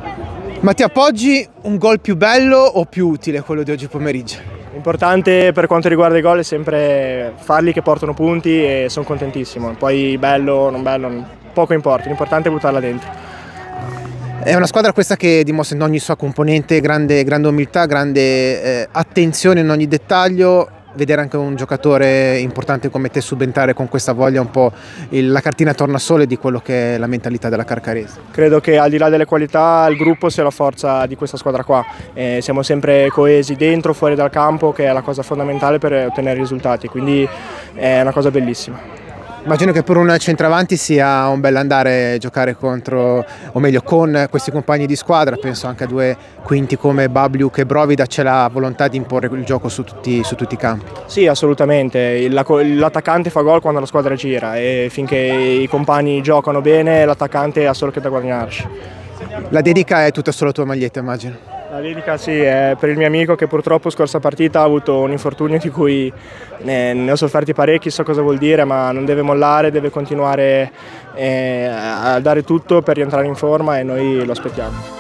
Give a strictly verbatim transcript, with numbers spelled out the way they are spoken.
Mattia Poggi, un gol più bello o più utile quello di oggi pomeriggio? L'importante per quanto riguarda i gol è sempre farli che portano punti e sono contentissimo. Poi bello o non bello, poco importa, l'importante è buttarla dentro. È una squadra questa che dimostra in ogni sua componente grande, grande umiltà, grande eh, attenzione in ogni dettaglio. Vedere anche un giocatore importante come te subentrare con questa voglia, un po' il, la cartina tornasole di quello che è la mentalità della Carcarese. Credo che al di là delle qualità il gruppo sia la forza di questa squadra qua. Eh, siamo sempre coesi dentro, fuori dal campo, che è la cosa fondamentale per ottenere risultati, quindi è una cosa bellissima. Immagino che per un centravanti sia un bel andare giocare contro, o meglio con questi compagni di squadra. Penso anche a due quinti come Babliuk e Brovida, c'è la volontà di imporre il gioco su tutti, su tutti i campi. Sì, assolutamente, l'attaccante fa gol quando la squadra gira e finché i compagni giocano bene l'attaccante ha solo che da guadagnarci. La dedica è tutta solo tua maglietta, immagino. La dedica sì, è per il mio amico che purtroppo scorsa partita ha avuto un infortunio di cui ne, ne ho sofferti parecchi, so cosa vuol dire, ma non deve mollare, deve continuare eh, a dare tutto per rientrare in forma e noi lo aspettiamo.